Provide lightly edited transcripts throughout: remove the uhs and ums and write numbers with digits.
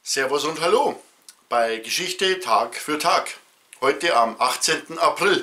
Servus und Hallo bei Geschichte Tag für Tag. Heute am 18. April.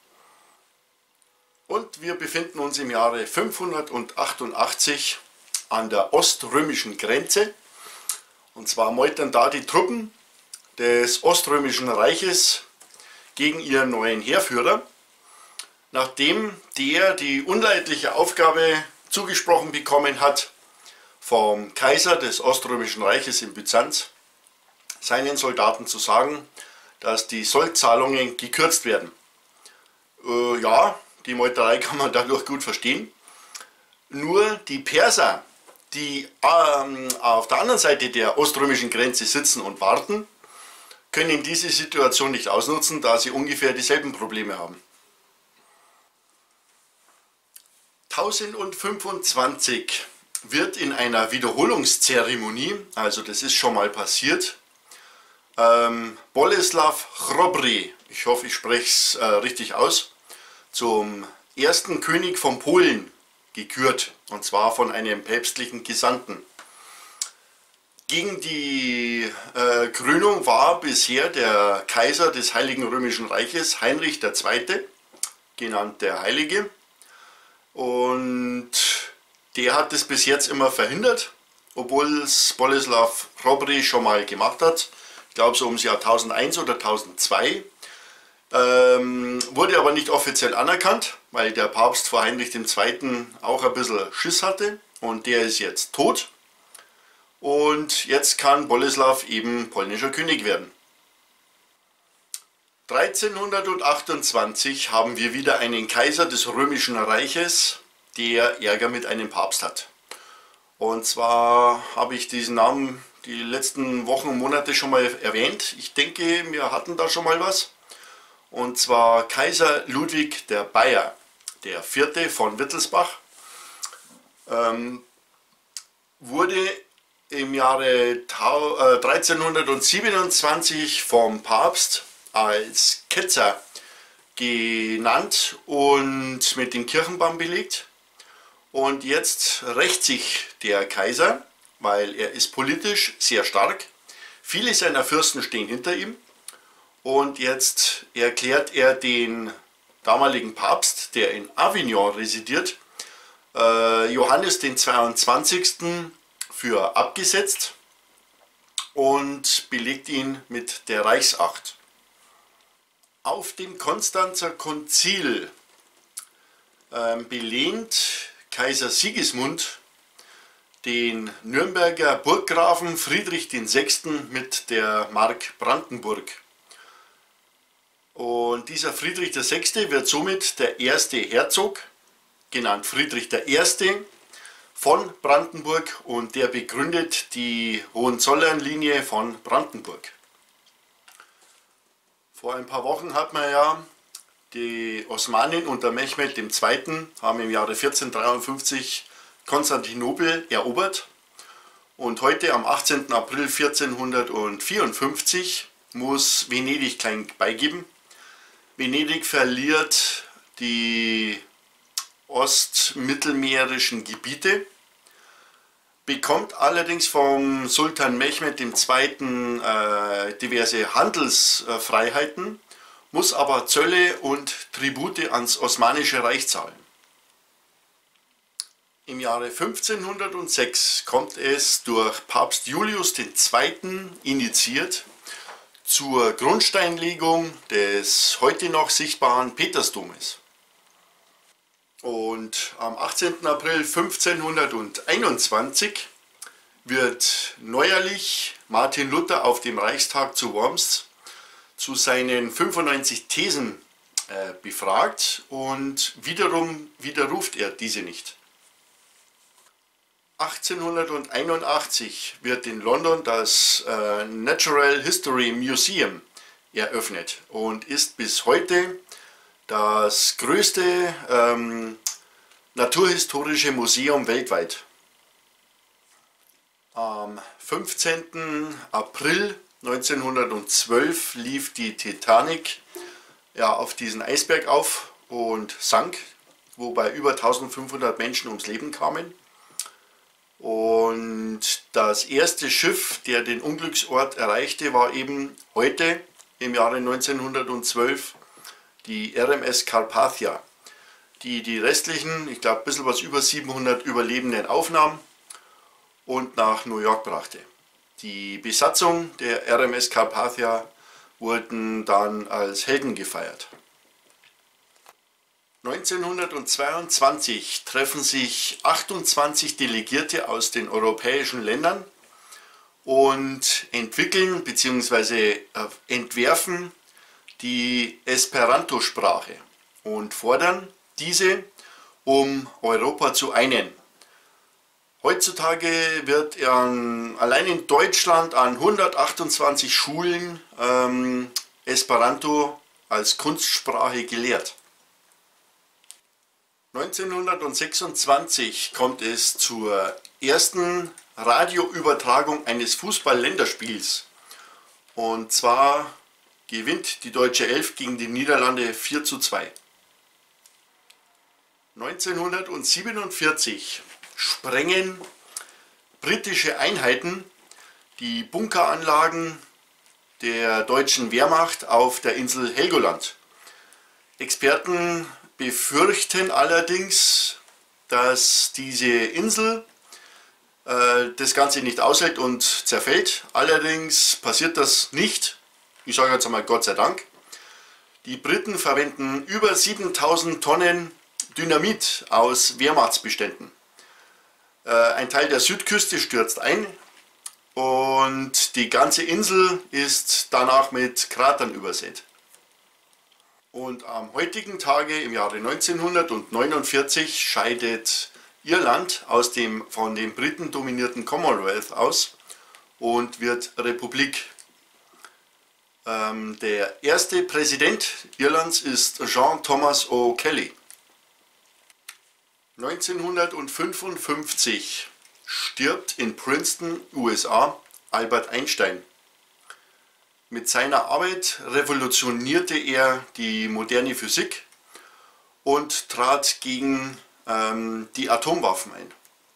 Und wir befinden uns im Jahre 588 an der oströmischen Grenze. Und zwar meutern da die Truppen des Oströmischen Reiches gegen ihren neuen Heerführer, nachdem der die unleidliche Aufgabe zugesprochen bekommen hat, vom Kaiser des Oströmischen Reiches in Byzanz seinen Soldaten zu sagen, dass die Sollzahlungen gekürzt werden. Ja, die Meuterei kann man dadurch gut verstehen. Nur die Perser, die auf der anderen Seite der oströmischen Grenze sitzen und warten, können diese Situation nicht ausnutzen, da sie ungefähr dieselben Probleme haben. 1025 wird in einer Wiederholungszeremonie, also das ist schon mal passiert, Boleslav Chrobry, ich hoffe ich spreche es richtig aus, zum ersten König von Polen gekürt, und zwar von einem päpstlichen Gesandten. Gegen die Krönung war bisher der Kaiser des Heiligen Römischen Reiches, Heinrich II., genannt der Heilige, und der hat es bis jetzt immer verhindert, obwohl es Boleslav Chrobry schon mal gemacht hat. Ich glaube so ums Jahr 1001 oder 1002. Wurde aber nicht offiziell anerkannt, weil der Papst vor Heinrich II. Auch ein bisschen Schiss hatte. Und der ist jetzt tot. Und jetzt kann Boleslav eben polnischer König werden. 1328 haben wir wieder einen Kaiser des Römischen Reiches, der Ärger mit einem Papst hat. Und zwar habe ich diesen Namen die letzten Wochen und Monate schon mal erwähnt. Ich denke, wir hatten da schon mal was. Und zwar Kaiser Ludwig der Bayer, der Vierte von Wittelsbach, wurde im Jahre 1327 vom Papst als Ketzer genannt und mit dem Kirchenbann belegt. Und jetzt rächt sich der Kaiser, weil er ist politisch sehr stark. Viele seiner Fürsten stehen hinter ihm. Und jetzt erklärt er den damaligen Papst, der in Avignon residiert, Johannes den 22. für abgesetzt und belegt ihn mit der Reichsacht. Auf dem Konstanzer Konzil belehnt Kaiser Sigismund den Nürnberger Burggrafen Friedrich VI. Mit der Mark Brandenburg. Und dieser Friedrich VI. Wird somit der erste Herzog, genannt Friedrich I. von Brandenburg, und der begründet die Hohenzollernlinie von Brandenburg. Vor ein paar Wochen hat man ja die Osmanen unter Mehmed II. Haben im Jahre 1453 Konstantinopel erobert, und heute am 18. April 1454 muss Venedig klein beigeben. Venedig verliert die ostmittelmeerischen Gebiete, bekommt allerdings vom Sultan Mehmed II. Diverse Handelsfreiheiten, muss aber Zölle und Tribute ans Osmanische Reich zahlen. Im Jahre 1506 kommt es durch Papst Julius II. Initiiert zur Grundsteinlegung des heute noch sichtbaren Petersdomes. Und am 18. April 1521 wird neuerlich Martin Luther auf dem Reichstag zu Worms zu seinen 95 Thesen befragt, und wiederum widerruft er diese nicht. 1881 wird in London das Natural History Museum eröffnet und ist bis heute das größte naturhistorische Museum weltweit. Am 15. April 1912 lief die Titanic auf diesen Eisberg auf und sank, wobei über 1500 Menschen ums Leben kamen. Und das erste Schiff, der den Unglücksort erreichte, war eben heute im Jahre 1912 die RMS Carpathia, die die restlichen, ich glaube ein bisschen was über 700 Überlebenden aufnahm und nach New York brachte. Die Besatzung der RMS Carpathia wurden dann als Helden gefeiert. 1922 treffen sich 28 Delegierte aus den europäischen Ländern und entwickeln bzw. entwerfen die Esperanto-Sprache und fordern diese, um Europa zu einen. Heutzutage wird allein in Deutschland an 128 Schulen Esperanto als Kunstsprache gelehrt. 1926 kommt es zur ersten Radioübertragung eines Fußball-Länderspiels. Und zwar gewinnt die Deutsche Elf gegen die Niederlande 4:2. 1947 sprengen britische Einheiten die Bunkeranlagen der deutschen Wehrmacht auf der Insel Helgoland. Experten befürchten allerdings, dass diese Insel das Ganze nicht aushält und zerfällt. Allerdings passiert das nicht. Ich sage jetzt einmal Gott sei Dank. Die Briten verwenden über 7000 Tonnen Dynamit aus Wehrmachtsbeständen. Ein Teil der Südküste stürzt ein und die ganze Insel ist danach mit Kratern übersät. Und am heutigen Tage im Jahre 1949 scheidet Irland aus dem von den Briten dominierten Commonwealth aus und wird Republik. Der erste Präsident Irlands ist John Thomas O'Kelly. 1955 stirbt in Princeton, USA, Albert Einstein. Mit seiner Arbeit revolutionierte er die moderne Physik und trat gegen die Atomwaffen ein.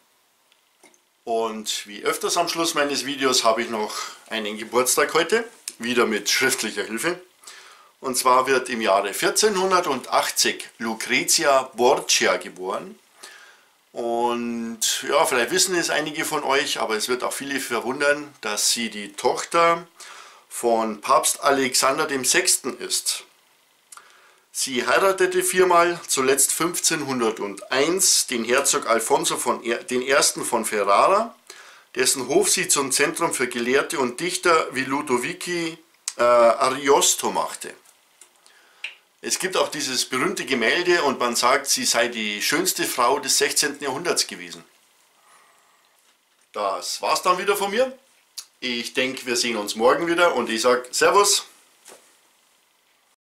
Und wie öfters am Schluss meines Videos habe ich noch einen Geburtstag heute, wieder mit schriftlicher Hilfe. Und zwar wird im Jahre 1480 Lucrezia Borgia geboren. Und ja, vielleicht wissen es einige von euch, aber es wird auch viele verwundern, dass sie die Tochter von Papst Alexander VI. Ist. Sie heiratete viermal, zuletzt 1501 den Herzog Alfonso I. von Ferrara, dessen Hof sie zum Zentrum für Gelehrte und Dichter wie Ludovici Ariosto machte. Es gibt auch dieses berühmte Gemälde und man sagt, sie sei die schönste Frau des 16. Jahrhunderts gewesen. Das war's dann wieder von mir. Ich denke, wir sehen uns morgen wieder und ich sage Servus.